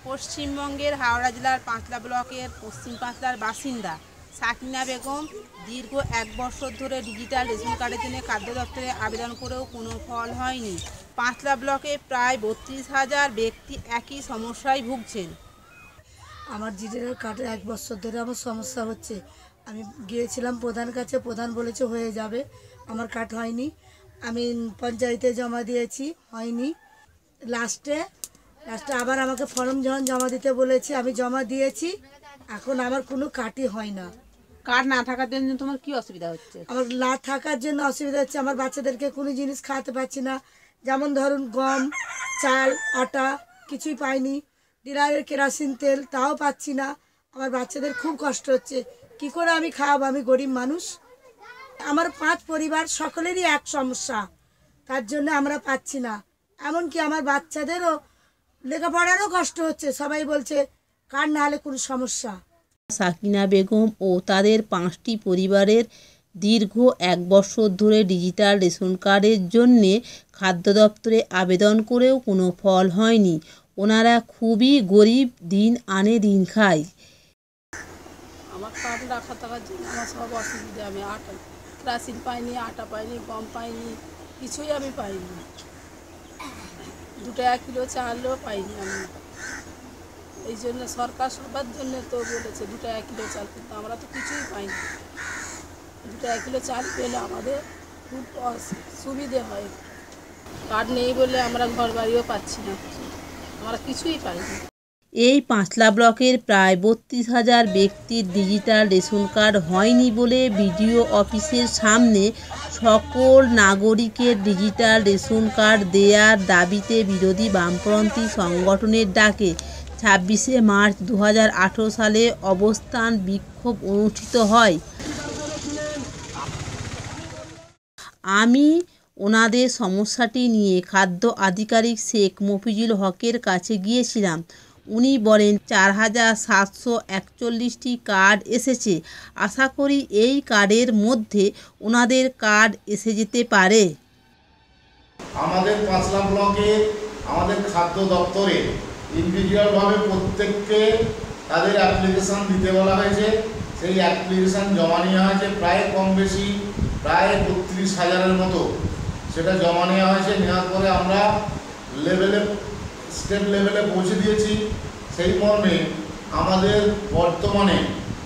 পশ্চিমবঙ্গের হাওড়া জেলার পাঁচলা ব্লকের পশ্চিম পাঁচলার বাসিন্দা সাকিনা বেগম দীর্ঘ 1 বছর ধরে ডিজিটাল রেশন কার্ডের জন্য খাদ্য দপ্তরে আবেদন করেও কোনো ফল হয়নি। পাঁচলা ব্লকে প্রায় 32,000 ব্যক্তি একই সমস্যায় ভুগছেন। আমার ডিজিটাল কার্ডে 1 বছর ধরে আমার সমস্যা হচ্ছে। আমি গিয়েছিলাম প্রধান কাছে, প্রধান বলেছে হয়ে যাবে, আমার কার্ড হয়নি। আমি পঞ্চায়েতে জমা দিয়েছি, হয়নি। লাস্টে আবার আমাকে ফর্ম যখন জমা দিতে বলেছি আমি জমা দিয়েছি, এখন আমার কোনো কার্ডই হয় না। কার্ড না থাকার জন্য তোমার কি অসুবিধা হচ্ছে? আমার না থাকার জন্য অসুবিধা হচ্ছে, আমার বাচ্চাদেরকে কোনো জিনিস খাওয়াতে পারছি না। যেমন ধরুন গম, চাল, আটা কিছুই পাইনি। ডিলারের কেরোসিন তেল তাও পাচ্ছি না। আমার বাচ্চাদের খুব কষ্ট হচ্ছে, কি করে আমি খাওয়াবো? আমি গরিব মানুষ। আমার 5 পরিবার, সকলেরই এক সমস্যা, তার জন্য আমরা পাচ্ছি না। এমনকি আমার বাচ্চাদেরও লেখাপড়ারও কষ্ট হচ্ছে। সবাই বলছে কার্ড না হলে কোনো সমস্যা। সাকিনা বেগম ও তাদের 5টি পরিবারের দীর্ঘ 1 বছর ধরে ডিজিটাল রেশন কার্ডের জন্যে খাদ্য দপ্তরে আবেদন করেও কোনো ফল হয়নি। ওনারা খুবই গরিব, দিন আনে দিন খায়। আমার কার্ড রাখা থাকার জন্য আমার সব অসুবিধা। আমি কেরোসিন পাইনি, আটা পাইনি, গম পাইনি, কিছুই আমি পাইনি। 2 টাকা কিলো চালও পাইনি আমি। এই জন্য সরকার সবার জন্য তো বলেছে 2 টাকা কিলো চাল, কিন্তু আমরা তো কিছুই পাইনি। 2 টাকা কিলো চাল পেলে আমাদের খুব সুবিধে হয়। কার্ড নেই বলে আমরা ঘর বাড়িও পাচ্ছি না, আমরা কিছুই পাইনি। এই পাঁচলা ব্লকের প্রায় 32,000 ব্যক্তির ডিজিটাল রেশন কার্ড হয়নি বলে বিডিও অফিসের সামনে সকল নাগরিকের ডিজিটাল রেশন কার্ড দেওয়ার দাবিতে বিরোধী বামপন্থী সংগঠনের ডাকে 26শে মার্চ 2018 সালে অবস্থান বিক্ষোভ অনুষ্ঠিত হয়। আমি ওনাদের সমস্যাটি নিয়ে খাদ্য আধিকারিক শেখ মফিজুল হকের কাছে গিয়েছিলাম। উনি বলেন 4,741টি কার্ড এসেছে। আশা করি এই কার্ডের মধ্যে ওনাদের কার্ড এসে যেতে পারে। আমাদের পাঁচলা ব্লকে আমাদের খাদ্য দপ্তরে ইন্ডিভিজুয়ালভাবে প্রত্যেককে তাদের অ্যাপ্লিকেশান দিতে বলা হয়েছে। সেই অ্যাপ্লিকেশান জমা নেওয়া হয়েছে প্রায় কম বেশি প্রায় 32,000-এর মতো। সেটা জমা নেওয়া হয়েছে। নেওয়ার পরে আমরা স্টেট লেভেলে পৌঁছে দিয়েছি। সেই মর্মে আমাদের বর্তমানে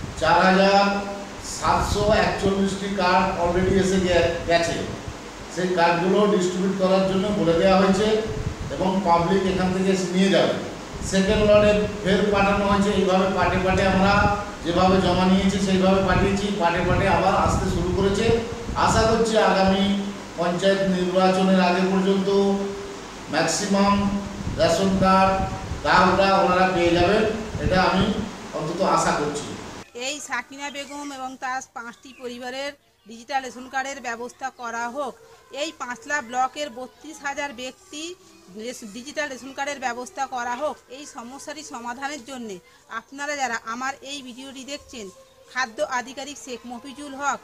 4,741টি কার্ড অলরেডি এসে গেছে। সেই কার্ডগুলো ডিস্ট্রিবিউট করার জন্য বলে দেওয়া হয়েছে এবং পাবলিক এখান থেকে নিয়ে যাবে। সেকেন্ড লটে ফের পাঠানো হয়েছে। এইভাবে পাটে পাটে আমরা যেভাবে জমা নিয়েছি সেইভাবে পাঠিয়েছি। পাটে পাটে আবার আসতে শুরু করেছে। আশা করছি আগামী পঞ্চায়েত নির্বাচনের আগে পর্যন্ত ম্যাক্সিমাম রেশন কার্ড কার্ডটা ওনারা পেয়ে যাবেন, এটা আমি অন্তত আশা করছি। এই সাকিনা বেগম এবং তার 5টি পরিবারের ডিজিটাল রেশন কার্ডের ব্যবস্থা করা হোক। এই পাঁচলা ব্লকের 32,000 ব্যক্তি ডিজিটাল রেশন কার্ডের ব্যবস্থা করা হোক। এই সমস্যাটি সমাধানের জন্য আপনারা যারা আমার এই ভিডিওটি দেখছেন, খাদ্য আধিকারিক শেখ মফিজুল হক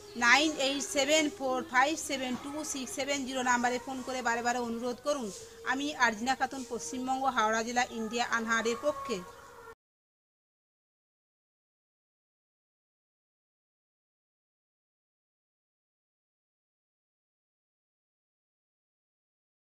9874572670 নাম্বারে ফোন করে বারে বারে অনুরোধ করুন। আমি আরজিনা খাতুন, পশ্চিমবঙ্গ হাওড়া জেলা, ইন্ডিয়া আনহারের পক্ষে।